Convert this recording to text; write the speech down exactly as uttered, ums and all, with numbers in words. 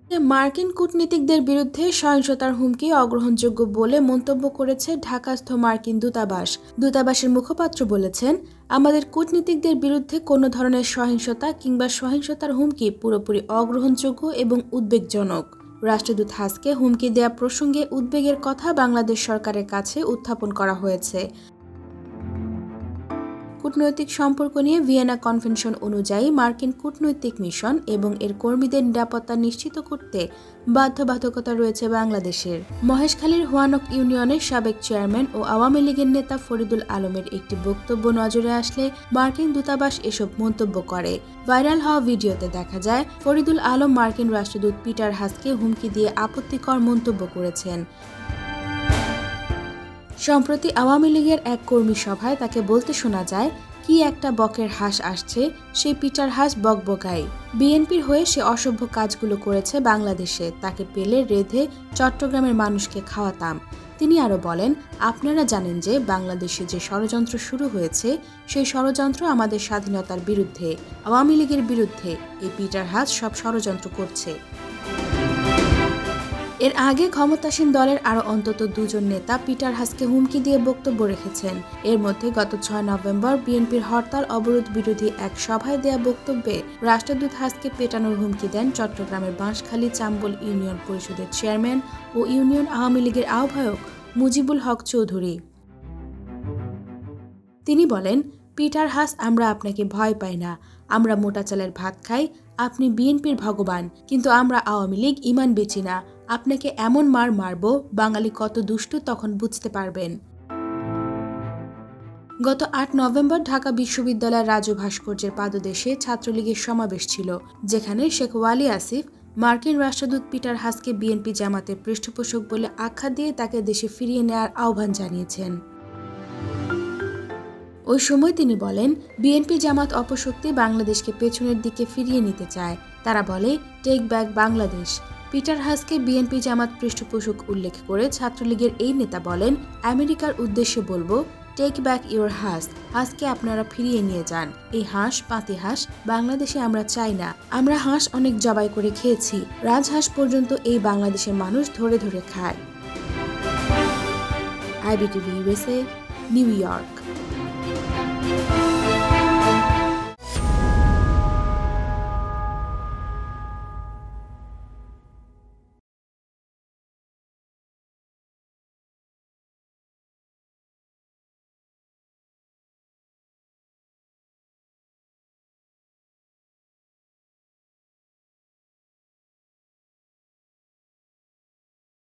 মার্কিন কূটনীতিকদের বিরুদ্ধে সহিংসতার হুমকি অগ্রহণযোগ্য বলে মন্তব্য করেছে ঢাকাস্থ মার্কিন দূতাবাস। দূতাবাসের মুখপাত্র বলেছেন, আমাদের কূটনীতিকদের বিরুদ্ধে কোনো ধরনের সহিংসতা কিংবা সহিংসতার হুমকি পুরোপুরি অগ্রহণযোগ্য এবং উদ্বেগজনক। রাষ্ট্রদূত হাসকে হুমকি দেয়া প্রসঙ্গে উদ্বেগের কথা বাংলাদেশ সরকারের কাছে উত্থাপন করা হয়েছে। কূটনৈতিক সম্পর্ক নিয়ে ভিয়েনা কনভেনশন অনুযায়ী মার্কিন কূটনৈতিক মিশন এবং এর কর্মীদের নিরাপত্তা নিশ্চিত করতে বাধ্যবাধকতা রয়েছে বাংলাদেশের। মহেশখালীর হোয়ানক ইউনিয়নের সাবেক চেয়ারম্যান ও আওয়ামী লীগের নেতা ফরিদুল আলমের একটি বক্তব্য নজরে আসলে মার্কিন দূতাবাস এসব মন্তব্য করে। ভাইরাল হওয়া ভিডিওতে দেখা যায় ফরিদুল আলম মার্কিন রাষ্ট্রদূত পিটার হাসকে হুমকি দিয়ে আপত্তিকর মন্তব্য করেছেন। সম্প্রতি আওয়ামী লীগের এক কর্মী সভায় তাকে বলতে শোনা যায়, কি একটা বকের হাঁস আসছে, সেই পিটার হাস বকবকাই। বিএনপির হয়ে সে অসভ্য কাজগুলো করেছে বাংলাদেশে, তাকে পেলে রেধে চট্টগ্রামের মানুষকে খাওয়াতাম। তিনি আরও বলেন, আপনারা জানেন যে বাংলাদেশে যে ষড়যন্ত্র শুরু হয়েছে সেই ষড়যন্ত্র আমাদের স্বাধীনতার বিরুদ্ধে, আওয়ামী লীগের বিরুদ্ধে। এই পিটার হাস সব ষড়যন্ত্র করছে। এর আগে ক্ষমতাসীন দলের আরও অন্তত দুজন নেতা পিটার হাসকে হুমকি দিয়ে বক্তব্য রেখেছেন। এর মধ্যে গত ছয় নভেম্বর বিএনপির হরতাল অবরোধ বিরোধী এক সভায় দেয়া বক্তব্যে রাষ্ট্রদূত হাসকে পেটানোর হুমকি দেন চট্টগ্রামের বাঁশখালী চাম্বল ইউনিয়ন পরিষদের চেয়ারম্যান ও ইউনিয়ন আওয়ামী লীগের আহ্বায়ক মুজিবুল হক চৌধুরী। তিনি বলেন, পিটার হাস, আমরা আপনাকে ভয় পাই না, আমরা মোটা চালের ভাত খাই, আপনি বিএনপির ভগবান, কিন্তু আমরা আওয়ামী লীগ ইমান বেচি না। আপনাকে এমন মার মারব, বাঙালি কত দুষ্টু তখন বুঝতে পারবেন। গত আট নভেম্বর ঢাকা বিশ্ববিদ্যালয়ের রাজু ভাস্কর্যের পাদদেশে ছাত্রলীগের সমাবেশ ছিল, যেখানে শেখ ওয়ালি আসিফ মার্কিন রাষ্ট্রদূত পিটার হাসকে বিএনপি জামাতের পৃষ্ঠপোষক বলে আখ্যা দিয়ে তাকে দেশে ফিরিয়ে নেওয়ার আহ্বান জানিয়েছেন। ওই সময় তিনি বলেন, বিএনপি জামাত অপশক্তি বাংলাদেশকে পেছনের দিকে ফিরিয়ে নিতে চায়। তারা বলে, টেক ব্যাক বাংলাদেশ। পিটার হাসকে বিএনপি জামাত পৃষ্ঠপোষক উল্লেখ করে ছাত্রলীগের এই নেতা বলেন, আমেরিকার উদ্দেশ্যে বলবো, টেক ব্যাক ইউর হাস। হাসকে আপনারা ফিরিয়ে নিয়ে যান। এই হাঁস পাতি হাঁস বাংলাদেশে আমরা চাই না। আমরা হাঁস অনেক জবাই করে খেয়েছি, রাজহাঁস পর্যন্ত এই বাংলাদেশের মানুষ ধরে ধরে খায়। IBTV USA, New York.